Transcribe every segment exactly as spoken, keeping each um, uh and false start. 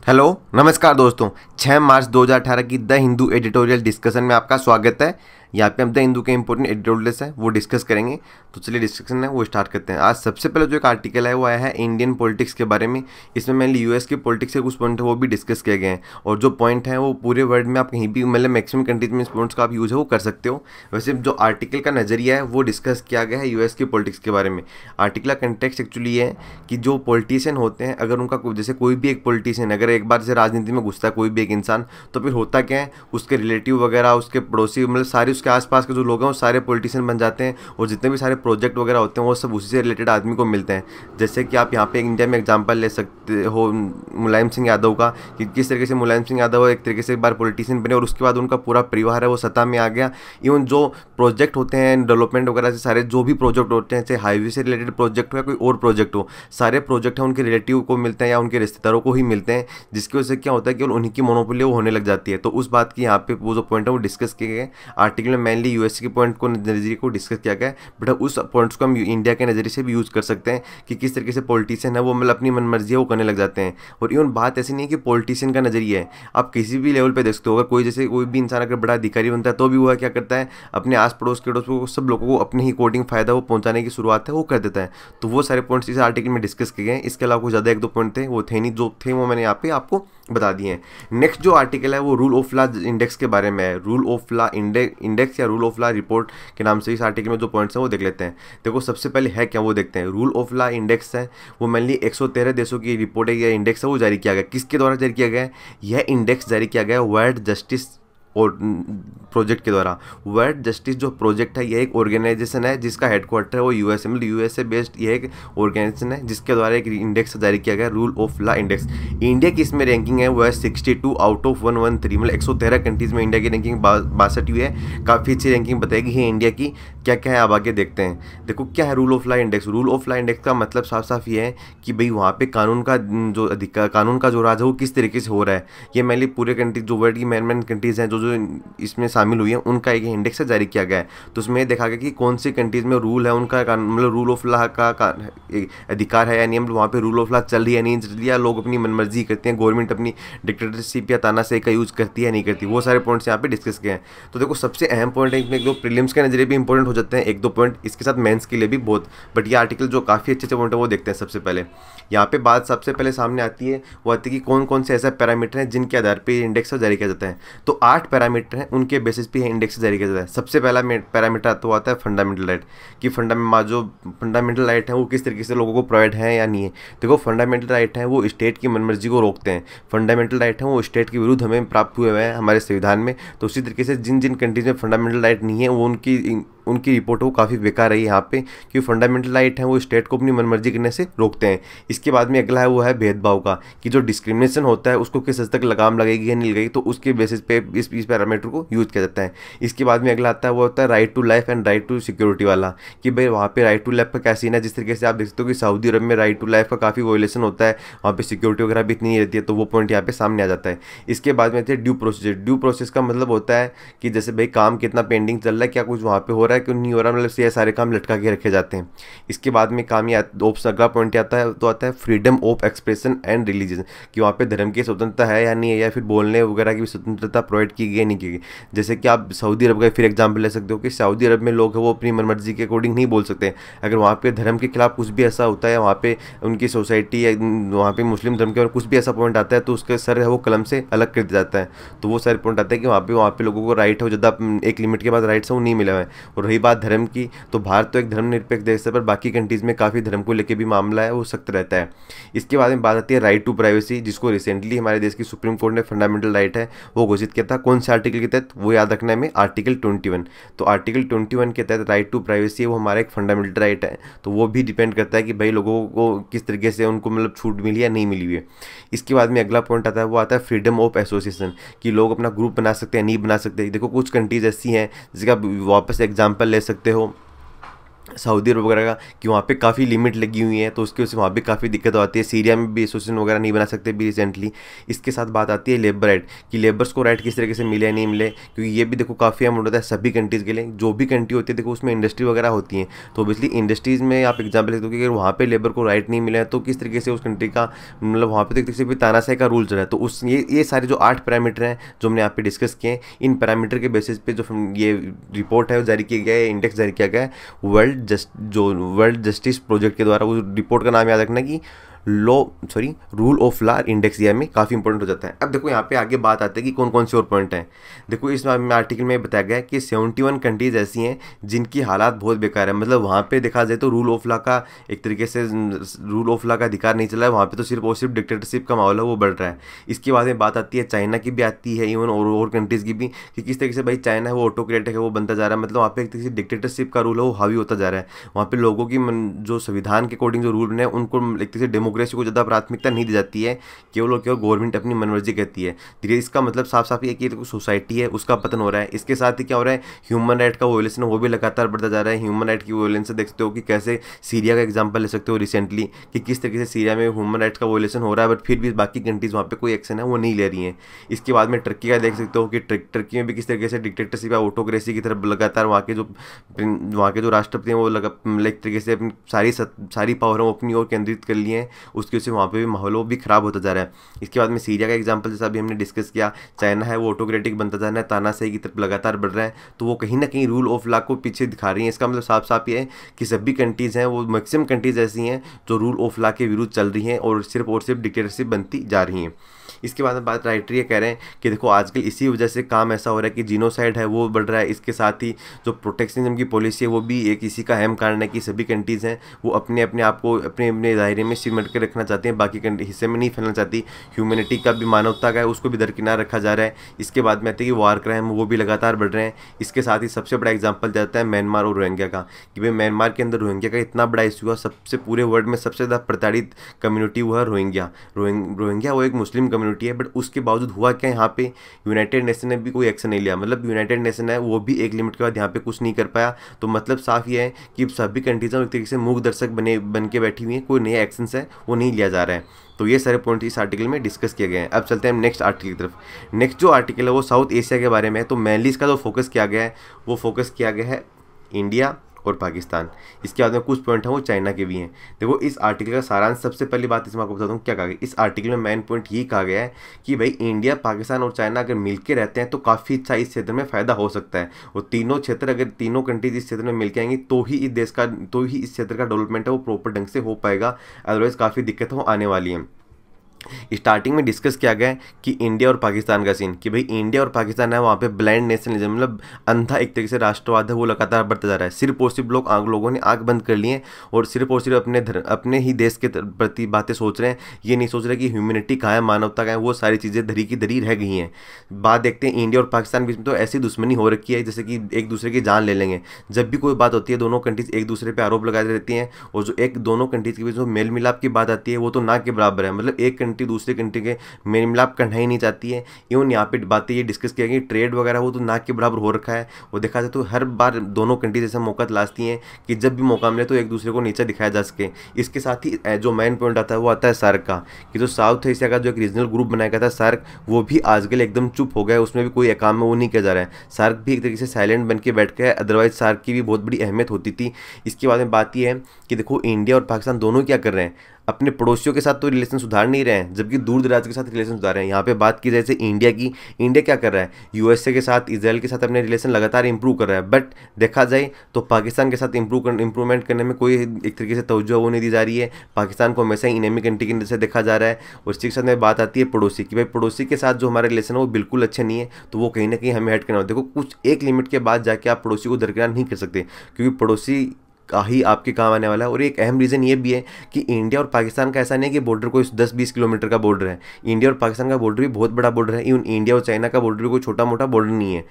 Hello नमस्कार दोस्तों, छह मार्च दो हज़ार अठारह की द हिंदू एडिटोरियल डिस्कशन में आपका स्वागत है। यहाँ पे हम द हिंदू के इंपॉर्टेंट एडिटोरियल्स है वो डिस्कस करेंगे। तो चलिए डिस्कशन है वो स्टार्ट करते हैं। आज सबसे पहले जो एक आर्टिकल है वो आया है इंडियन पॉलिटिक्स के बारे में। इसमें मेनली यूएस की पॉलिटिक्स के कुछ पॉइंट है वो भी डिस्कस किए गए हैं, और जो पॉइंट है वो पूरे वर्ल्ड में आप कहीं भी मतलब मैक्सिमम कंट्रीज में इस पॉइंट्स का आप यूज है वो कर सकते हो। वैसे जो आर्टिकल का नजरिया है वो डिस्कस किया गया है यूएस की पॉलिटिक्स के बारे में। आर्टिकल का कंटेक्स्ट एक्चुअली ये है कि जो पॉलिटिशियन होते हैं, अगर उनका जैसे कोई भी एक पॉलिटिशियन अगर एक बार जैसे राजनीति में घुसता है कोई भी एक इंसान, तो फिर होता क्या है, उसके रिलेटिव वगैरह, उसके पड़ोसी, मतलब सारे उसके आसपास के जो लोग हैं वो सारे पॉलिटिशियन बन जाते हैं, और जितने भी सारे प्रोजेक्ट वगैरह होते हैं वो सब उसी से रिलेटेड आदमी को मिलते हैं। जैसे कि आप यहाँ पे इंडिया में एग्जांपल ले सकते हो मुलायम सिंह यादव का, कि किस तरीके से मुलायम सिंह यादव एक तरीके से एक बार पॉलिटिशियन बने और उसके बाद उनका पूरा परिवार है वो सत्ता में आ गया। इवन जो प्रोजेक्ट होते हैं डेवलपमेंट वगैरह से, सारे जो भी प्रोजेक्ट होते हैं, चाहे हाईवे से रिलेटेड प्रोजेक्ट हो या कोई और प्रोजेक्ट हो, सारे प्रोजेक्ट हैं उनके रिलेटिव को मिलते हैं या उनके रिश्तेदारों को ही मिलते हैं, जिसकी वजह से क्या होता है कि उन्हीं की मोनोपोली वो होने लग जाती है। तो उस बात की यहाँ पे वो जो पॉइंट है वो डिस्कस किए गए आर्टिकल में। मेनली यूएस के पॉइंट को नजरिए को डिस्कस किया गया है, बट उस पॉइंट्स को हम इंडिया के नजरिए से भी यूज कर सकते हैं कि किस तरीके से पॉलिटिशियन है वो मतलब अपनी मनमर्जी है वो करने लग जाते हैं। और इवन बात ऐसी नहीं है कि पॉलिटिशियन का नजरिया है, आप किसी भी लेवल पे देख सकते हो। अगर कोई जैसे कोई भी इंसान अगर बड़ा अधिकारी बनता है तो भी वो क्या करता है, अपने आस पड़ोस के को सब लोगों को अपने ही अकॉर्डिंग फायदा वो पहुंचाने की शुरुआत है वो कर देता है। तो वो सारे पॉइंट्स इस आर्टिकल में डिस्कस किए गए। इसके अलावा कुछ ज़्यादा एक दो पॉइंट थे वो थे नहीं, जो थे वो मैंने यहाँ पे आपको बता दिए हैं। नेक्स्ट जो आर्टिकल है वो रूल ऑफ लॉ इंडेक्स के बारे में है। रूल ऑफ लॉ इंडेक्स या रूल ऑफ लॉ रिपोर्ट के नाम से इस आर्टिकल में जो पॉइंट्स हैं वो देख लेते हैं। देखो सबसे पहले है क्या वो देखते हैं। रूल ऑफ लॉ इंडेक्स है वो मेनली एक सौ तेरह देशों की रिपोर्ट है या इंडेक्स है वो जारी किया गया। किसके द्वारा जारी किया गया है? यह इंडेक्स जारी किया गया है वर्ल्ड जस्टिस और प्रोजेक्ट के द्वारा। वर्ल्ड जस्टिस जो प्रोजेक्ट है यह एक ऑर्गेनाइजेशन है जिसका हेडक्वार्टर है वो यूएस मतलब यूएसए बेस्ड यह एक ऑर्गेनाइजेशन है जिसके द्वारा एक इंडेक्स जारी किया गया rule of law index. India की इसमें रैंकिंग है वो है sixty two out of one one three, मतलब एक सौ तेरह कंट्रीज में इंडिया की रैंकिंग बासठ हुई है। काफ़ी अच्छी रैंकिंग बताएगी है इंडिया की। क्या क्या है आप आगे देखते हैं। देखो क्या है rule of law index. Rule of law index का मतलब साफ साफ ये है कि भाई वहाँ पे कानून का जो अधिकार, कानून का जो राज है वो किस तरीके से हो रहा है। ये मेनली पूरे कंट्री जो वर्ल्ड की मेन मेन कंट्रीज हैं जो जो इसमें शामिल हुई है उनका एक इंडेक्स जारी किया गया है। तो उसमें देखा गया कि कौन सी कंट्रीज में रूल है उनका मतलब रूल ऑफ लॉ का अधिकार है या नहीं, मतलब वहाँ पे रूल ऑफ लॉ चल रही है नहीं चल रही है, लोग अपनी मनमर्जी करते हैं, गवर्नमेंट अपनी डिक्टेटरशिप या तानाशाही का यूज़ करती है नहीं करती, वो सारे पॉइंट्स यहाँ पे डिस्कस किए हैं। तो देखो सबसे अहम पॉइंट है इसमें, एक दो प्रीलिम्स के नजरिए भी इंपॉर्टेंट हो जाते हैं, एक दो पॉइंट इसके साथ मेंस के लिए भी बहुत। बट ये आर्टिकल जो काफ़ी अच्छे अच्छे पॉइंट है वो देखते हैं। सबसे पहले यहाँ पे बात सबसे पहले सामने आती है वो आती है कि कौन कौन से ऐसे पैरामीटर हैं जिनके आधार पर इंडेक्स जारी किया जाता है। तो आठ पैरामीटर हैं, उनके बेसिस पे इंडेक्स जारी किया जाता है। सबसे पहला पैरामीटर तो आता है फंडामेंटल राइट, कि फंडामेंटल जो फंडामेंटल राइट है वो किस तरीके से लोगों को प्रोवाइड है या नहीं है। देखो फंडामेंटल राइट है वो स्टेट की मनमर्जी को रोकते हैं। फंडामेंटल राइट है वो स्टेट के विरुद्ध हमें प्राप्त हुए हैं हमारे संविधान में। तो उसी तरीके से जिन जिन कंट्रीज में फंडामेंटल राइट नहीं है वो उनकी उनकी रिपोर्ट वो काफ़ी बेकार है यहाँ पे, क्योंकि फंडामेंटल राइट है वो स्टेट को अपनी मनमर्जी करने से रोकते हैं। इसके बाद में अगला है वो है भेदभाव का, कि जो डिस्क्रिमिनेशन होता है उसको किस हद तक लगाम लगेगी या नहीं लगेगी, तो उसके बेसिस पे इस इस पैरामीटर को यूज किया जाता है। इसके बाद में अगला आता है वो होता है right to life and right to security वाला, कि भाई वहाँ पे राइट टू लाइफ का क्या सीन है। जिस तरीके से आप देख सकते हो कि सऊदी अरब में राइट टू लाइफ का काफ़ी वायलेशन होता है, वहाँ पे सिक्योरिटी वगैरह भी इतनी नहीं रहती है, तो वो पॉइंट यहाँ पे सामने आ जाता है। इसके बाद में ड्यू प्रोसेस। ड्यू प्रोसेस का मतलब होता है कि जैसे भाई काम कितना पेंडिंग चल रहा है, क्या कुछ वहाँ पे हो रहा है क्यों नहीं हो रहा, मतलब ये सारे काम लटका के रखे जाते हैं। इसके बाद में काम ये ऑप्शन अगला पॉइंट आता है तो आता है freedom of expression and religion, कि वहाँ पे धर्म की स्वतंत्रता है या नहीं है, या फिर बोलने वगैरह की भी स्वतंत्रता प्रोवाइड की गई नहीं की गई। जैसे कि आप सऊदी अरब का फिर एग्जाम्पल ले सकते हो कि सऊदी अरब में लोग हैं वो अपनी मनमर्जी के अकॉर्डिंग नहीं बोल सकते। अगर वहाँ पे धर्म के खिलाफ कुछ भी ऐसा होता है, वहाँ पे उनकी सोसाइटी या वहाँ पे मुस्लिम धर्म के कुछ भी ऐसा पॉइंट आता है तो उसके सर है वो कलम से अलग कर दिया जाता है। तो वो सारे पॉइंट आते हैं कि वहाँ पे वहाँ पे लोगों को राइट है ज़्यादा एक लिमिट के बाद राइट्स है वो नहीं मिला है। और रही बात धर्म की, तो भारत तो एक धर्मनिरपेक्ष देश है, पर बाकी कंट्रीज में काफ़ी धर्म को लेकर भी मामला है वो सख्त रहता है। इसके बाद में बात आती है राइट टू प्राइवेसी, जिसको रिसेंटली हमारे देश की सुप्रीम कोर्ट ने फंडामेंटल राइट है वो घोषित किया था। कौन से आर्टिकल के तहत वो याद रखना है हमें, आर्टिकल ट्वेंटी वन। तो आर्टिकल ट्वेंटी वन के तहत राइट टू प्राइवेसी है वो हमारा एक फंडामेंटल राइट है। तो वो भी डिपेंड करता है कि भाई लोगों को किस तरीके से उनको मतलब छूट मिली या नहीं मिली हुई है। इसके बाद में अगला पॉइंट आता है वो आता है फ्रीडम ऑफ एसोसिएशन, कि लोग अपना ग्रुप बना सकते हैं नहीं बना सकते। देखो कुछ कंट्रीज ऐसी हैं जिसका वापस एग्जाम्पल ले सकते हो, सऊदी अरब वगैरह का, कि वहाँ पे काफ़ी लिमिट लगी हुई है, तो उसकी वजह से वहाँ पे काफ़ी दिक्कत आती है। सीरिया में भी एसोसिएशन वगैरह नहीं बना सकते भी रिसेंटली। इसके साथ बात आती है लेबर राइट, कि लेबर्स को राइट किस तरीके से मिले या नहीं मिले, क्योंकि ये भी देखो काफ़ी अमाउंट होता है सभी कंट्रीज़ के लिए। जो भी कंट्री होती है देखो उसमें इंडस्ट्री वगैरह होती है, तो ऑब्वियसली इंडस्ट्रीज़ में आप एग्जाम्पल लेते हो कि अगर वहाँ पर लेबर को राइट नहीं मिला है तो किस तरीके से उस कंट्री का, मतलब वहाँ पर तो एक तरीके से भी तानाशाही का रूल चल रहा है। तो उस ये ये सारे जो आठ पैरामीटर हैं जो हमने यहाँ पे डिस्कस किए हैं, इन पैरामीटर के बेसिस पे जो ये रिपोर्ट है वो जारी किया गया है, इंडेक्स जारी किया गया है वर्ल्ड जस्ट जो वर्ल्ड जस्टिस प्रोजेक्ट के द्वारा। उस रिपोर्ट का नाम याद रखना कि law sorry rule of law index, ये में काफ़ी इंपॉर्टेंट हो जाता है। अब देखो यहाँ पे आगे बात आती है कि कौन कौन से और पॉइंट हैं। देखो इस आर्टिकल में बताया गया है कि इकहत्तर कंट्रीज ऐसी हैं जिनकी हालात बहुत बेकार है, मतलब वहाँ पे देखा जाए तो रूल ऑफ लॉ का एक तरीके से रूल ऑफ लॉ का अधिकार नहीं चला है, वहाँ पे तो सिर्फ और सिर्फ डिक्टेटरशिप का माहौल है वो बढ़ रहा है। इसके बाद में बात आती है चाइना की भी आती है, इवन और और कंट्रीज़ की भी, कि किस तरीके से भाई चाइना है वो ऑटोक्रेटिक है, वो बनता जा रहा है, मतलब वहाँ पे एक तरीके से डिक्टेटरशिप का रूल है वो हावी होता जा रहा है। वहाँ पे लोगों की जो संविधान के अकॉर्डिंग जो रूल बने उनको एक तरीके से डेमोक्रेसी को ज़्यादा प्राथमिकता नहीं दी जाती है, केवल और केवल गवर्नमेंट अपनी मनमर्जी कहती है। धीरे इसका मतलब साफ साफ ये कि सोसाइटी है उसका पतन हो रहा है। इसके साथ ही क्या हो रहा है, ह्यूमन राइट का वोलेशन वो भी लगातार बढ़ता जा रहा है। ह्यूमन राइट की वोलेशन देख सकते हो कि कैसे सीरिया का एग्जांपल ले सकते हो रिसेंटली, कि किस तरीके से सीरिया में ह्यूमन राइट्स का वोलेशन हो रहा है, बट फिर भी बाकी कंट्रीज वहाँ पे कोई एक्शन है वो नहीं ले रही हैं। इसके बाद में टर्की का देख सकते हो कि टर्की में भी किस तरीके से डिक्टेटरशिप या ऑटोक्रेसी की तरफ लगातार वहाँ के जो वहाँ के जो राष्ट्रपति हैं वो लगा एक तरीके से अपनी सारी सारी पावर वो अपनी ओर केंद्रित कर लिए हैं, उसकी वजह से वहाँ पे भी माहौल वो भी खराब होता जा रहा है। इसके बाद में सीरिया का एग्जांपल जैसा अभी हमने डिस्कस किया, चाइना है वो ऑटोक्रेटिक बनता जा रहा है, तानाशाही की तरफ लगातार बढ़ रहा है, तो वो कहीं ना कहीं रूल ऑफ लॉ को पीछे दिखा रही है। इसका मतलब साफ साफ ये है कि सभी कंट्रीज़ हैं वो मैक्सिमम कंट्रीज़ ऐसी हैं जो रूल ऑफ लॉ के विरुद्ध चल रही हैं और सिर्फ और सिर्फ डिक्टेटरशिप बनती जा रही हैं। इसके बाद में बात राइटरी कह रहे हैं कि देखो आजकल इसी वजह से काम ऐसा हो रहा है कि जीनोसाइड है वो बढ़ रहा है। इसके साथ ही जो प्रोटेक्शनिज्म की पॉलिसी है वो भी एक इसी का अहम कारण है कि सभी कंट्रीज़ हैं वो अपने अपने आप को अपने अपने दायरे में सिमट के रखना चाहते हैं, बाकी हिस्से में नहीं फैलना चाहती। ह्यूमैनिटी का भी, मानवता का है उसको भी दरकिनार रखा जा रहा है। इसके बाद में आते हैं कि वार क्राइम वो भी लगातार बढ़ रहे हैं। इसके साथ ही सबसे बड़ा एग्जाम्पल जाता है म्यांमार और रोहिंग्या का, कि भाई म्यांमार के अंदर रोहिंग्या का इतना बड़ा इशू है, सबसे पूरे वर्ल्ड में सबसे ज़्यादा प्रताड़ित कम्युनिटी वो है रोहिंग्या। रोहिंग्या वो एक मुस्लिम कम्युनिटी है, बट उसके बावजूद हुआ क्या यहाँ पे, यूनाइटेड नेशन ने भी कोई एक्शन नहीं लिया। मतलब यूनाइटेड नेशन है वो भी एक लिमिट के बाद यहाँ पे कुछ नहीं कर पाया। तो मतलब साफ ये है कि सभी कंट्रीज एक तरीके से मूक दर्शक बने बन के बैठी हुई हैं, कोई नया एक्शन है वो नहीं लिया जा रहा है। तो ये सारे पॉइंट इस आर्टिकल में डिस्कस किए गए हैं। अब चलते हैं नेक्स्ट आर्टिकल की तरफ। नेक्स्ट जो आर्टिकल है वो साउथ एशिया के बारे में है। तो मेनली इसका जो फोकस किया गया है वो फोकस किया गया है इंडिया और पाकिस्तान। इसके बाद में कुछ पॉइंट हैं वो चाइना के भी हैं। देखो इस आर्टिकल का सारांश, सबसे पहली बात इसमें आपको बताता हूँ क्या कहा गया। इस आर्टिकल में मेन पॉइंट ये कहा गया है कि भाई इंडिया, पाकिस्तान और चाइना अगर मिलकर रहते हैं तो काफ़ी अच्छा इस क्षेत्र में फ़ायदा हो सकता है। और तीनों क्षेत्र, अगर तीनों कंट्रीज इस क्षेत्र में मिलकर आएंगी तो ही इस देश का, तो ही इस क्षेत्र का डेवलपमेंट है वो प्रॉपर ढंग से हो पाएगा, अदरवाइज काफ़ी दिक्कतें आने वाली हैं। स्टार्टिंग में डिस्कस किया गया है कि इंडिया और पाकिस्तान का सीन, कि भाई इंडिया और पाकिस्तान है वहाँ पे ब्लाइंड नेशनलिज्म, मतलब अंधा एक तरीके से राष्ट्रवाद है वो लगातार बढ़ता जा रहा है। सिर्फ और सिर्फ लोग आग लोगों ने आंख बंद कर लिए हैं और सिर्फ और सिर्फ अपने धर, अपने ही देश के प्रति बातें सोच रहे हैं। ये नहीं सोच रहे कि ह्यूमैनिटी कहाँ है, मानवता कहाँ है, वो सारी चीज़ें धरी की धरी रह गई हैं। बात देखते हैं इंडिया और पाकिस्तान बीच में तो ऐसी दुश्मनी हो रखी है जैसे कि एक दूसरे की जान ले लेंगे। जब भी कोई बात होती है दोनों कंट्रीज एक दूसरे पर आरोप लगाते रहती हैं, और जो एक दोनों कंट्रीज के बीच जो मेल मिलाप की बात आती है वो तो ना के बराबर है। मतलब एक कंट्री दूसरे कंट्री के मेल मिलाप करना ही नहीं चाहती है। इवन यहाँ पे बातें ये डिस्कस किया गया ट्रेड वगैरह वो तो नाक के बराबर हो रखा है। वो देखा जाए तो हर बार दोनों कंट्रीज ऐसा मौका तलाशती हैं कि जब भी मौका मिले तो एक दूसरे को नीचे दिखाया जा सके। इसके साथ ही जो मेन पॉइंट आता है वो आता है सार्क का, कि जो साउथ एशिया का जो एक रीजनल ग्रुप बनाया गया था सार्क, वो भी आजकल एकदम चुप हो गया है, उसमें भी कोई काम में वो नहीं किया जा रहा है। सार्क भी एक तरीके से साइलेंट बन के बैठ गया है, अदरवाइज सार्क की भी बहुत बड़ी अहमियत होती थी। इसके बाद में बात यह है कि देखो इंडिया और पाकिस्तान दोनों क्या कर रहे हैं, अपने पड़ोसियों के साथ तो रिलेशन सुधार नहीं रहे हैं, जबकि दूर दराज के साथ रिलेशन सुधार रहे हैं। यहाँ पे बात की जाए जैसे इंडिया की, इंडिया क्या कर रहा है, यूएसए के साथ, इजराइल के साथ अपने रिलेशन लगातार इंप्रूव कर रहा है। बट देखा जाए तो पाकिस्तान के साथ इंप्रूव कर इंप्रूवमेंट करने में कोई एक तरीके से तवज्जो वो नहीं दी जा रही है। पाकिस्तान को हमेशा ही इनेमी कंट्री की नजर से देखा जा रहा है। और इसके साथ में बात आती है पड़ोसी की, भाई पड़ोसी के साथ जो हमारा रिलेशन है वो बिल्कुल अच्छे नहीं है, तो वो कहीं ना कहीं हमें हट करना हो। देखो कुछ एक लिमिट के बाद जाके आप पड़ोसी को दरकिनार नहीं कर सकते, क्योंकि पड़ोसी का ही आपके काम आने वाला है। और एक अहम रीज़न ये भी है कि इंडिया और पाकिस्तान का ऐसा नहीं है कि बॉर्डर कोई दस बीस किलोमीटर का बॉर्डर है। इंडिया और पाकिस्तान का बॉर्डर भी बहुत बड़ा बॉर्डर है। इवन इंडिया और चाइना का बॉर्डर भी कोई छोटा मोटा बॉर्डर नहीं है।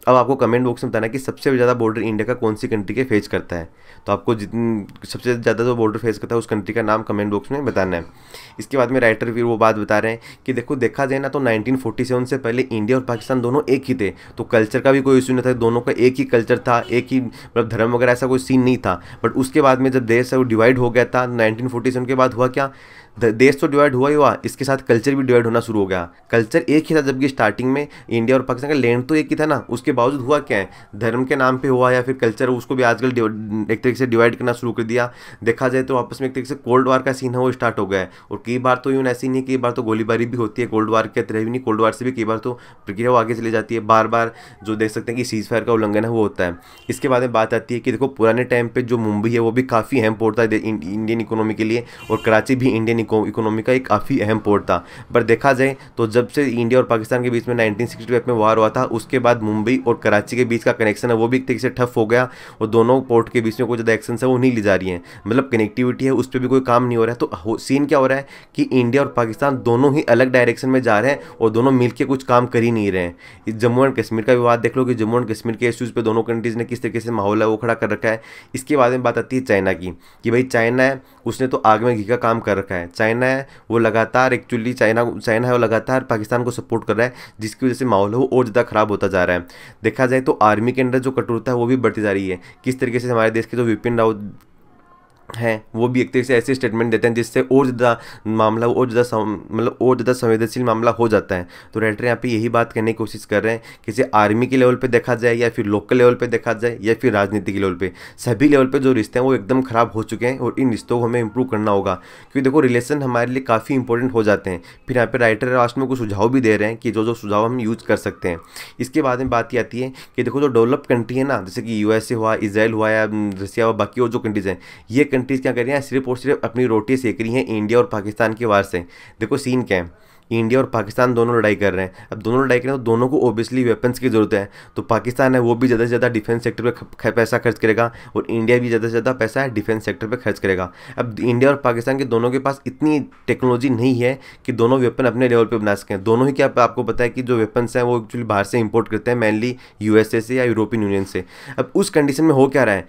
अब आपको कमेंट बॉक्स में बताना है कि सबसे ज़्यादा बॉर्डर इंडिया का कौन सी कंट्री के फेस करता है। तो आपको जितनी सबसे ज़्यादा जो बॉर्डर फेस करता है उस कंट्री का नाम कमेंट बॉक्स में बताना है। इसके बाद में राइटर फिर वो बात बता रहे हैं कि देखो देखा जाए ना तो नाइनटीन फोर्टी सेवन से पहले इंडिया और पाकिस्तान दोनों एक ही थे, तो कल्चर का भी कोई इशू नहीं था, दोनों का एक ही कल्चर था, एक ही मतलब धर्म वगैरह ऐसा कोई सीन नहीं था। बट उसके बाद में जब देश है वो डिवाइड हो गया था नाइनटीन फोर्टी सेवन के बाद, हुआ क्या, देश तो डिवाइड हुआ ही हुआ, इसके साथ कल्चर भी डिवाइड होना शुरू हो गया। कल्चर एक ही था जबकि स्टार्टिंग में इंडिया और पाकिस्तान का लैंड तो एक ही था ना, उसके बावजूद हुआ क्या है, धर्म के नाम पे हुआ या फिर कल्चर, उसको भी आजकल एक तरीके से डिवाइड करना शुरू कर दिया। देखा जाए तो आपस में एक तरीके से कोल्ड वार का सीन है वो स्टार्ट हो गया है। और कई बार तो यूँ ऐसी नहीं, कई बार तो गोलीबारी भी होती है, कोल्ड वार के तरह भी नहीं, कोल्ड वार से भी कई बार तो प्रक्रिया वो आगे चली जाती है, बार बार जो देख सकते हैं कि सीज फायर का उल्लंघन है वो होता है। इसके बाद में बात आती है कि देखो पुराने टाइम पे जो मुंबई है वो भी काफ़ी अहम पोर्ट था इंडियन इकोनॉमी के लिए, और कराची भी इंडियन इकोनॉमी का काफ़ी अहम पोर्ट था। पर देखा जाए तो जब से इंडिया और पाकिस्तान के बीच में नाइनटीन सिक्सटी फाइव में वार हुआ था, उसके बाद मुंबई और कराची के बीच का कनेक्शन है वो भी एक तरीके से ठप हो गया, और दोनों पोर्ट के बीच में कोई ज़्यादा एक्शन है वो नहीं ली जा रही है, मतलब कनेक्टिविटी है उस पर भी कोई काम नहीं हो रहा है। तो सीन क्या हो रहा है कि इंडिया और पाकिस्तान दोनों ही अलग डायरेक्शन में जा रहे हैं और दोनों मिलकर कुछ काम कर ही नहीं रहे हैं। इस जम्मू एंड कश्मीर का विवाद देख लो कि जम्मू एंड कश्मीर के इश्यूज़ पे दोनों कंट्रीज़ ने किस तरीके से माहौल है वो खड़ा कर रखा है। इसके बाद में बात आती है चाइना की, कि भाई चाइना है उसने तो आग में घी का काम कर रखा है। चाइना है वो लगातार एक्चुअली चाइना चाइना है वो लगातार पाकिस्तान को सपोर्ट कर रहा है, जिसकी वजह से माहौल है वो और ज़्यादा खराब होता जा रहा है। देखा जाए तो आर्मी के अंदर जो कठोरता है वो भी बढ़ती जा रही है। किस तरीके से हमारे देश के जो विपिन रावत हैं वो भी एक तरीके से ऐसे स्टेटमेंट देते हैं जिससे और ज़्यादा मामला और ज़्यादा मतलब और ज़्यादा संवेदनशील मामला हो जाता है। तो राइटर यहाँ पे यही बात करने की कोशिश कर रहे हैं कि जैसे आर्मी के लेवल पे देखा जाए या फिर लोकल लेवल पे देखा जाए या फिर राजनीति के लेवल पे, सभी लेवल पे जो रिश्ते हैं वो एकदम ख़राब हो चुके हैं और इन रिश्तों को हमें इंप्रूव करना होगा, क्योंकि देखो रिलेशन हमारे लिए काफ़ी इंपॉर्टेंट हो जाते हैं। फिर यहाँ पर राइटर लास्ट में कुछ सुझाव भी दे रहे हैं कि जो जो सुझाव हम यूज़ कर सकते हैं। इसके बाद में बात ये आती है कि देखो जो डेवलप कंट्री है ना, जैसे कि यूएसए हुआ, इसराइल हुआ या रसिया हुआ, बाकी और जो कंट्रीज़ हैं, ये कंट्रीज़ क्या कर रही हैं, सिर्फ और सिर्फ अपनी रोटी सेक रही हैं इंडिया और पाकिस्तान के वार से। देखो सीन क्या है, इंडिया और पाकिस्तान दोनों लड़ाई कर रहे हैं। अब दोनों लड़ाई कर रहे हैं तो दोनों को ओबियसली वेपन्स की ज़रूरत है। तो पाकिस्तान है वो भी ज़्यादा से ज़्यादा डिफेंस सेक्टर पे पैसा खर्च करेगा और इंडिया भी ज़्यादा से ज़्यादा पैसा डिफेंस सेक्टर पे खर्च करेगा। अब इंडिया और पाकिस्तान के दोनों के पास इतनी टेक्नोलॉजी नहीं है कि दोनों वेपन अपने लेवल पर बना सकें। दोनों ही क्या आपको पता है कि जो वेपन्स हैं वो एक्चुअली बाहर से इंपोर्ट करते हैं, मेनली यूएसए से या यूरोपियन यूनियन से। अब उस कंडीशन में हो क्या रहा है,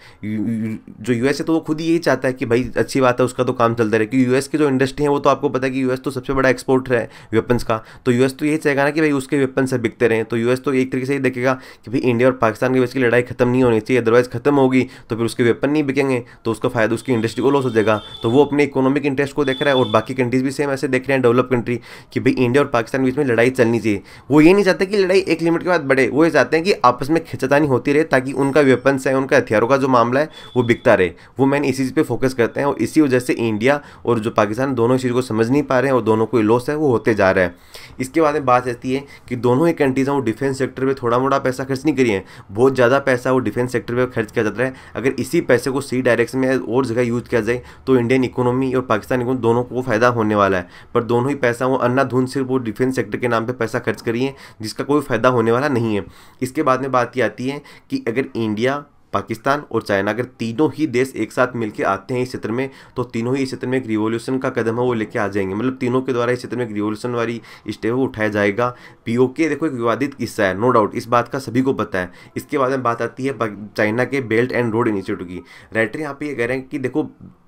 जो यूएसए तो वो खुद ही यही चाहता है कि भाई अच्छी बात है उसका तो काम चलता रहे, क्योंकि यूएस की जो इंडस्ट्री है वो तो आपको पता है कि यूएस तो सबसे बड़ा एक्सपोर्टर है वेपन्स का। तो यूएस तो यही चाहेगा ना कि भाई उसके वेपन से बिकते रहें। तो यूएस तो एक तरीके से ही देखेगा कि भाई इंडिया और पाकिस्तान के बीच की लड़ाई खत्म नहीं होनी चाहिए, अदरवाइज खत्म होगी तो फिर उसके वेपन नहीं बिकेंगे तो उसका फायदा उसकी इंडस्ट्री को लॉस हो जाएगा। तो वो अपने इकोनॉमिक इंटरेस्ट को देख रहा है और बाकी कंट्रीज भी सेम ऐसे देख रहे हैं, डेवलप कंट्री, कि भाई इंडिया और पाकिस्तान के बीच में लड़ाई चलनी चाहिए। वो ये नहीं चाहते कि लड़ाई एक लिमिट के बाद बढ़े, वो ये चाहते हैं कि आपस में खिंचातानी होती रहे ताकि उनका वेपन्स है, उनका हथियारों का जो मामला है वो बिकता रहे। वो मैंने इसी चीज़ पे फोकस करते हैं और इसी वजह से इंडिया और जो पाकिस्तान दोनों इस चीज़ को समझ नहीं पा रहे हैं और दोनों को लॉस है वो होते जा रहा है। इसके बाद में बात रहती है कि दोनों ही कंट्रीज हैं वो डिफेंस सेक्टर पे थोड़ा मोड़ा पैसा खर्च नहीं करिए, बहुत ज़्यादा पैसा वो डिफेंस सेक्टर पे खर्च किया जाता है। अगर इसी पैसे को सही डायरेक्शन में और जगह यूज़ किया जाए तो इंडियन इकोनॉमी और पाकिस्तान इकोनॉमी दोनों को फ़ायदा होने वाला है। पर दोनों ही पैसा वो अन्धाधुंध सिर्फ वो डिफेंस सेक्टर के नाम पर पैसा खर्च करिए जिसका कोई फ़ायदा होने वाला नहीं है। इसके बाद में बात ये आती है कि अगर इंडिया, पाकिस्तान और चाइना अगर तीनों ही देश एक साथ मिलकर आते हैं इस क्षेत्र में तो तीनों ही इस क्षेत्र में एक रिवॉल्यूशन का कदम है वो लेके आ जाएंगे, मतलब तीनों के द्वारा इस क्षेत्र में एक रिवॉल्यूशन वाली स्टेप उठाया जाएगा। पीओके देखो एक विवादित किस्सा है, नो डाउट, इस बात का सभी को पता है। इसके बाद में बात आती है चाइना के बेल्ट एंड रोड इनिशिएटिव की। राइटर यहाँ पे ये कह रहे हैं कि देखो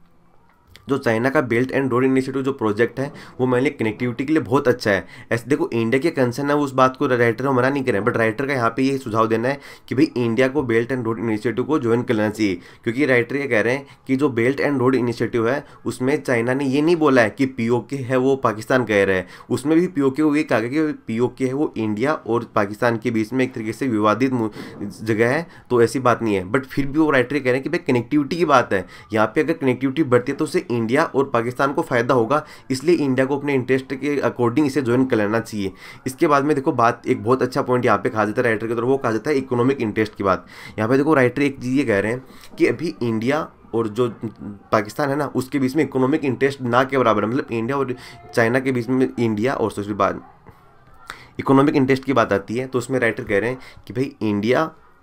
जो चाइना का बेल्ट एंड रोड इनिशिएटिव जो प्रोजेक्ट है वो मैंने कनेक्टिविटी के लिए बहुत अच्छा है। ऐसे देखो इंडिया के कंसर्न है वो उस बात को राइटर मना नहीं करें, बट राइटर का यहाँ पे ये सुझाव देना है कि भाई इंडिया को बेल्ट एंड रोड इनिशिएटिव को ज्वाइन कर लेना चाहिए, क्योंकि राइटर ये कह रहे हैं कि जो बेल्ट एंड रोड इनिशिएटिव है उसमें चाइना ने ये नहीं बोला है कि पीओके है वो पाकिस्तान कह रहा है, उसमें भी पीओके को ये कहा गया कि पीओके है वो इंडिया और पाकिस्तान के बीच में एक तरीके से विवादित जगह है, तो ऐसी बात नहीं है। बट फिर भी वो राइटर कह रहे हैं कि भाई कनेक्टिविटी की बात है, यहाँ पे अगर कनेक्टिविटी बढ़ती है तो उससे इंडिया और पाकिस्तान को फायदा होगा, इसलिए इंडिया को अपने इंटरेस्ट के अकॉर्डिंग इसे ज्वाइन कर लेना चाहिए। इसके बाद में देखो बात एक बहुत अच्छा पॉइंट यहाँ पे कहा जाता है राइटर के द्वारा, वो कहा जाता है इकोनॉमिक इंटरेस्ट की बात। यहाँ पे देखो राइटर एक चीज़ ये कह रहे हैं कि अभी इंडिया और जो पाकिस्तान है ना उसके बीच में इकोनॉमिक इंटरेस्ट ना के बराबर है, मतलब इंडिया और चाइना के बीच में इंडिया और दूसरी बात इकोनॉमिक इंटरेस्ट की बात आती है तो उसमें राइटर कह रहे हैं कि भाई इंडिया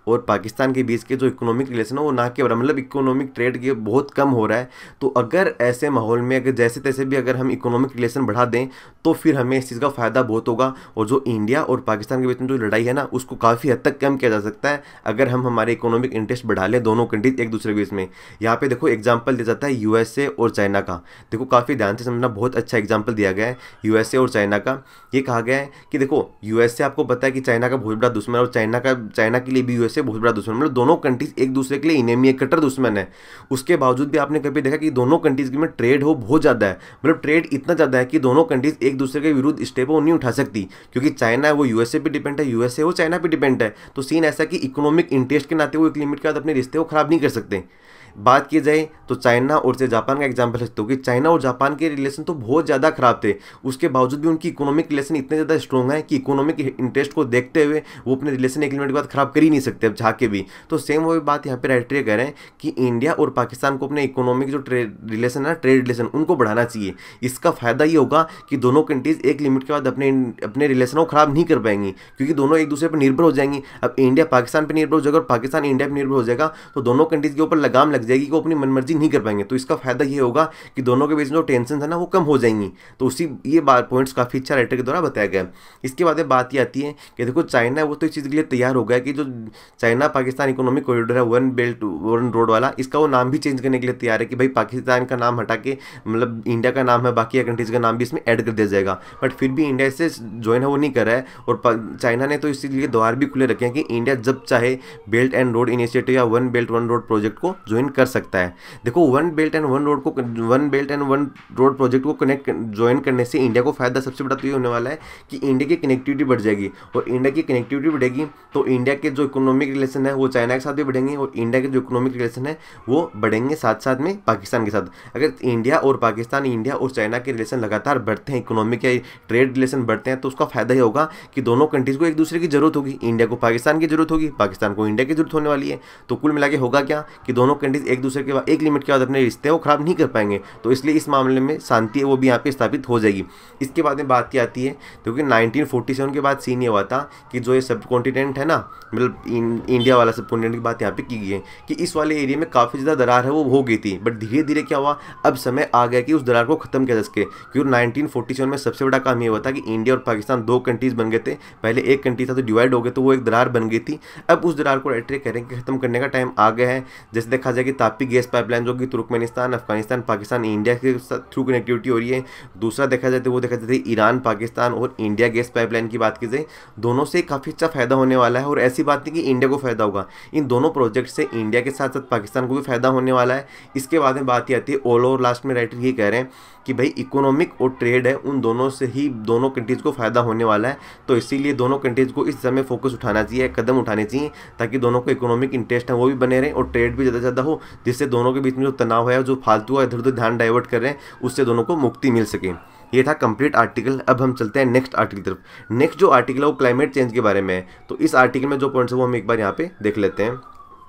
और पाकिस्तान के बीच के जो इकोनॉमिक रिलेशन है वो ना के बराबर, मतलब इकोनॉमिक ट्रेड के बहुत कम हो रहा है। तो अगर ऐसे माहौल में अगर जैसे तैसे भी अगर हम इकोनॉमिक रिलेशन बढ़ा दें तो फिर हमें इस चीज़ का फ़ायदा बहुत होगा, और जो इंडिया और पाकिस्तान के बीच में जो लड़ाई है ना उसको काफ़ी हद तक कम किया जा सकता है अगर हम हमारे इकोनॉमिक इंटरेस्ट बढ़ा लें दोनों कंट्रीज एक दूसरे के बीच में। यहाँ पे देखो एग्जाम्पल दिया जाता है यूएसए और चाइना का। देखो काफ़ी ध्यान से समझना, बहुत अच्छा एग्जाम्पल दिया गया है यूएसए और चाइना का। ये कहा गया है कि देखो यूएसए आपको पता है कि चाइना का बहुत बड़ा दुश्मन है, और चाइना का चाइना के लिए भी यूएसए बहुत बड़ा दुश्मन, मतलब दोनों कंट्रीज एक दूसरे के लिए इनेमी है, कट्टर दुश्मन है। उसके बावजूद भी आपने कभी देखा कि दोनों कंट्रीज में ट्रेड हो बहुत ज़्यादा है, मतलब ट्रेड इतना ज़्यादा है कि दोनों कंट्रीज एक दूसरे के विरुद्ध स्टेप वो नहीं उठा सकती, क्योंकि चाइना है वो यूएसए पे डिपेंड है, यूएसए वो चाइना पे डिपेंड है। तो सीन ऐसा कि इकोनॉमिक इंटरेस्ट के नाते वो एक लिमिट के बाद अपने रिश्ते को खराब नहीं कर सकते। बात की जाए तो चाइना और से जापान का एग्जांपल है, तो कि चाइना और जापान के रिलेशन तो बहुत ज़्यादा खराब थे, उसके बावजूद भी उनकी इकोनॉमिक रिलेशन इतने ज़्यादा स्ट्रॉन्ग है कि इकोनॉमिक इंटरेस्ट को देखते हुए वो अपने रिलेशन एक लिमिट के बाद खराब कर ही नहीं सकते अब झाके भी। तो सेम वही बात यहाँ पे राइटरी कह रहे हैं कि इंडिया और पाकिस्तान को अपने इकोनॉमिक जो ट्रेड रिलेशन है, ट्रेड रिलेशन, उनको बढ़ाना चाहिए। इसका फायदा ये होगा कि दोनों कंट्रीज एक लिमिट के बाद अपने अपने रिलेशन को खराब नहीं कर पाएंगी, क्योंकि दोनों एक दूसरे पर निर्भर हो जाएंगी। अब इंडिया पाकिस्तान पर निर्भर हो जाएगा और पाकिस्तान इंडिया पर निर्भर हो जाएगा, तो दोनों कंट्रीज के ऊपर लगाम लग जाएगी कि वो अपनी मनमर्जी नहीं कर पाएंगे। तो इसका फायदा ये होगा कि दोनों के बीच में जो टेंशन है ना वो कम हो जाएंगी। तो उसी ये बात पॉइंट्स काफी अच्छा राइटर के द्वारा बताया गया। इसके बाद बात ये आती है कि देखो चाइना है वो तो इस चीज़ के लिए तैयार हो गया कि जो चाइना पाकिस्तान इकोनॉमिक कॉरिडोर है, वन बेल्ट वन रोड वाला, इसका वो नाम भी चेंज करने के लिए तैयार है कि भाई पाकिस्तान का नाम हटा के मतलब इंडिया का नाम है, बाकी कंट्रीज का नाम भी इसमें ऐड कर दिया जाएगा। बट फिर भी इंडिया इससे ज्वाइन है वो नहीं कर रहा है, और चाइना ने तो इस चीज़ के लिए द्वार भी खुले रखे हैं कि इंडिया जब चाहे बेल्ट एंड रोड इनिशिएटिव या one belt one road project को ज्वाइन कर सकता है। देखो one belt and one road को one belt and one road project को कनेक्ट ज्वाइन करने से इंडिया को फायदा सबसे बड़ा तो ये होने वाला है कि इंडिया की कनेक्टिविटी बढ़ जाएगी, और इंडिया की कनेक्टिविटी बढ़ेगी तो इंडिया के जो इकोनॉमिक रिलेशन है वो चाइना के साथ भी बढ़ेंगे, और इंडिया के जो इकोनॉमिक रिलेशन है वो बढ़ेंगे साथ साथ में पाकिस्तान के साथ। अगर इंडिया और पाकिस्तान, इंडिया और चाइना के रिलेशन लगातार बढ़ते हैं, इकोनॉमिक या ट्रेड रिलेशन बढ़ते हैं, तो उसका फायदा ये होगा कि दोनों कंट्रीज को एक दूसरे की जरूरत होगी, इंडिया को पाकिस्तान की जरूरत होगी, पाकिस्तान को इंडिया की जरूरत होने वाली है। तो कुल मिला के होगा क्या कि दोनों कंट्रीज एक दूसरे के बाद एक लिमिट के बाद अपने रिश्ते वो खराब नहीं कर पाएंगे। तो इसलिए इस मामले में शांति है वो भी यहाँ पे स्थापित हो जाएगी। इसके बाद में बात क्या आती है, क्योंकि नाइनटीन फोर्टी सेवन के बाद सीन ये हुआ था कि जो ये सब कॉन्टिनेंट है ना, मतलब इंडिया वाला सब कॉन्टिनेंट की बात यहाँ पे की गई है कि इस वाले एरिया में काफ़ी ज़्यादा दरार है वो हो गई थी, बट धीरे धीरे क्या हुआ, अब समय आ गया कि उस दरार को खत्म किया जा सके। क्योंकि नाइनटीन फोर्टी सेवन में सबसे बड़ा काम ये हुआ था कि इंडिया और पाकिस्तान दो कंट्रीज बन गए थे, पहले एक कंट्री था तो डिवाइड हो गए, तो वो एक दरार बन गई थी। अब उस दरार को राइटरी कह रहे हैं कि खत्म करने का टाइम आ गया है। जैसे देखा जाए कि तापी गैस पाइपलाइन जो कि तुर्कमेनिस्तान, अफगानिस्तान, पाकिस्तान, इंडिया के थ्रू कनेक्टिविटी हो रही है। दूसरा देखा जाए तो वो देखा जाता है ईरान, पाकिस्तान और इंडिया गैस पाइपलाइन की बात की जाए, दोनों से काफ़ी अच्छा फायदा होने वाला है। और ऐसी बात नहीं कि इंडिया को फायदा होगा, इन दोनों प्रोजेक्ट से इंडिया के साथ साथ पाकिस्तान को भी फायदा होने वाला है। इसके बाद में बात ये आती है ऑल ओवर लास्ट में राइटर ये कह रहे हैं कि भाई इकोनॉमिक और ट्रेड है उन दोनों से ही दोनों कंट्रीज को फायदा होने वाला है। तो इसीलिए दोनों कंट्रीज को इस समय फोकस उठाना चाहिए, कदम उठाने चाहिए, ताकि दोनों को इकोनॉमिक इंटरेस्ट है वो भी बने रहें और ट्रेड भी ज़्यादा से ज़्यादा हो, जिससे दोनों के बीच में जो तनाव है, जो फालतू है इधर उधर ध्यान डाइवर्ट कर रहे हैं, उससे दोनों को मुक्ति मिल सके। ये था कंप्लीट आर्टिकल। अब हम चलते हैं नेक्स्ट आर्टिकल की तरफ। नेक्स्ट जो आर्टिकल है वो क्लाइमेट चेंज के बारे में है। तो इस आर्टिकल में जो पॉइंट्स है वो हम एक बार यहाँ पे देख लेते हैं।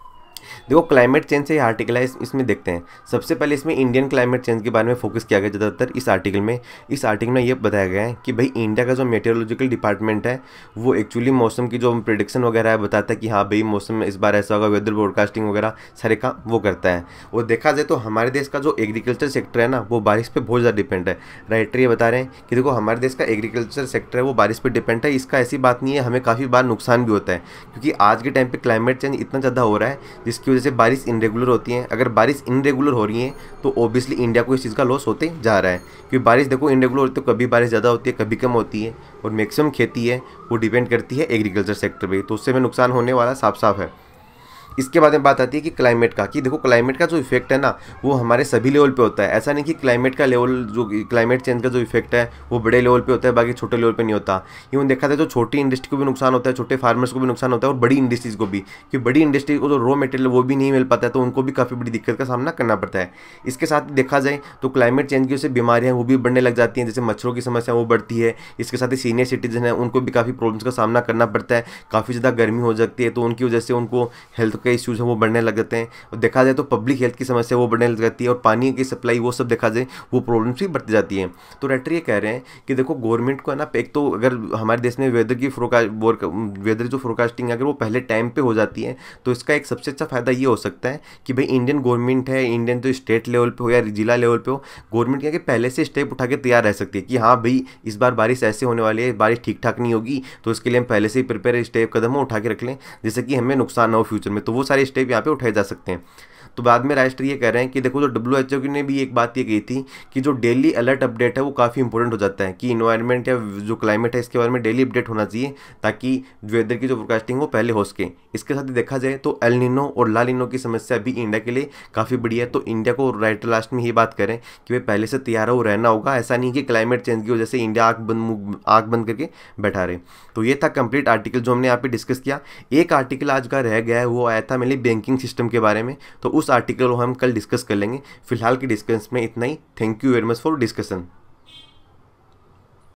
देखो क्लाइमेट चेंज से ये आर्टिकल है, इस, इसमें देखते हैं। सबसे पहले इसमें इंडियन क्लाइमेट चेंज के बारे में फोकस किया गया ज़्यादातर इस आर्टिकल में। इस आर्टिकल में ये बताया गया है कि भाई इंडिया का जो मेटेरोलॉजिकल डिपार्टमेंट है वो एक्चुअली मौसम की जो प्रेडिक्शन वगैरह है बताता है कि हाँ भाई मौसम में इस बार ऐसा होगा, वेदर ब्रॉडकास्टिंग वगैरह सारे काम वो करता है। और देखा जाए तो हमारे देश का जो एग्रीकल्चर सेक्टर है ना वो बारिश पर बहुत ज़्यादा डिपेंड है। राइटर ये बता रहे हैं कि देखो हमारे देश का एग्रीकल्चर सेक्टर है वो बारिश पर डिपेंड है। इसका ऐसी बात नहीं है, हमें काफ़ी बार नुकसान भी होता है, क्योंकि आज के टाइम पर क्लाइमेट चेंज इतना ज़्यादा हो रहा है जिसकी वजह से बारिश इनरेगुलर होती हैं। अगर बारिश इनरेगुलर हो रही है तो ऑब्वियसली इंडिया को इस चीज़ का लॉस होते जा रहा है, क्योंकि बारिश देखो इनरेगुलर होती है तो कभी बारिश ज़्यादा होती है, कभी कम होती है, और मैक्सिमम खेती है वो डिपेंड करती है एग्रीकल्चर सेक्टर पे, तो उससे हमें नुकसान होने वाला साफ साफ है। इसके बाद में बात आती है कि क्लाइमेट का, कि देखो क्लाइमेट का जो इफेक्ट है ना वो हमारे सभी लेवल पे होता है। ऐसा नहीं कि क्लाइमेट का लेवल जो क्लाइमेट चेंज का जो इफेक्ट है वो बड़े लेवल पे होता है, बाकी छोटे लेवल पे नहीं होता। यूँ देखा जाए तो छोटी इंडस्ट्री को भी नुकसान होता है, छोटे फार्मर्स को भी नुकसान होता है, और बड़ी इंडस्ट्रीज़ को भी, कि बड़ी इंडस्ट्री को जो रॉ मटेरियल वो भी नहीं मिल पाता है, तो उनको भी काफ़ी बड़ी दिक्कत का सामना करना पड़ता है। इसके साथ देखा जाए तो क्लाइमेट चेंज की वजह से बीमारियाँ वो भी बढ़ने लग जाती हैं, जैसे मच्छरों की समस्या वो बढ़ती है। इसके साथ ही सीनियर सिटीजन है उनको भी काफ़ी प्रॉब्लम्स का सामना करना पड़ता है, काफ़ी ज़्यादा गर्मी हो जाती है तो उनकी वजह से उनको हेल्थ के इश्यूज हैं वो बढ़ने लग जाते हैं, और देखा जाए तो पब्लिक हेल्थ की समस्या वो बढ़ने लग जाती है, और पानी की सप्लाई वो सब देखा जाए वो प्रॉब्लम्स भी बढ़ती जाती हैं। तो राइटर ये कह रहे हैं कि देखो गवर्नमेंट को है ना, एक तो अगर हमारे देश में वेदर की फोरकास्ट वेदर जो फोरकास्टिंग है अगर वो पहले टाइम पे हो जाती है तो इसका एक सबसे अच्छा फायदा ये हो सकता है कि भाई इंडियन गवर्नमेंट है, इंडियन जो स्टेट लेवल पे हो या जिला लेवल पे हो, गवर्नमेंट क्या कि पहले से स्टेप उठा के तैयार रह सकती है कि हाँ भाई इस बार बारिश ऐसे होने वाली है, बारिश ठीक ठाक नहीं होगी, तो इसके लिए हम पहले से ही प्रिपेयर स्टेप कदम उठा के रख लें जिससे कि हमें नुकसान ना हो फ्यूचर में। तो वो सारे स्टेप यहाँ पे उठाए जा सकते हैं। तो बाद में राष्ट्र ये कह रहे हैं कि देखो जो डब्ल्यू एच ओ ने भी एक बात ये कही थी कि जो डेली अलर्ट अपडेट है वो काफ़ी इंपॉर्टेंट हो जाता है कि इन्वायरमेंट या जो क्लाइमेट है इसके बारे में डेली अपडेट होना चाहिए ताकि वेदर की जो फोरकास्टिंग वो पहले हो सके। इसके साथ ही देखा जाए तो एल नीनो और ला नीनो की समस्या भी इंडिया के लिए काफ़ी बड़ी है। तो इंडिया को राइटर लास्ट में ये बात करें कि भाई पहले से तैयार हो रहना होगा, ऐसा नहीं कि क्लाइमेट चेंज की वजह से इंडिया आँख बंद आँख बंद करके बैठा रहे। तो ये था कंप्लीट आर्टिकल जो हमने यहाँ पे डिस्कस किया। एक आर्टिकल आज का रह गया है, वो आया था मेनली बैंकिंग सिस्टम के बारे में, तो उस आर्टिकल को हम कल डिस्कस कर लेंगे। फिलहाल की डिस्कशन में इतना ही। Thank you very much for discussion.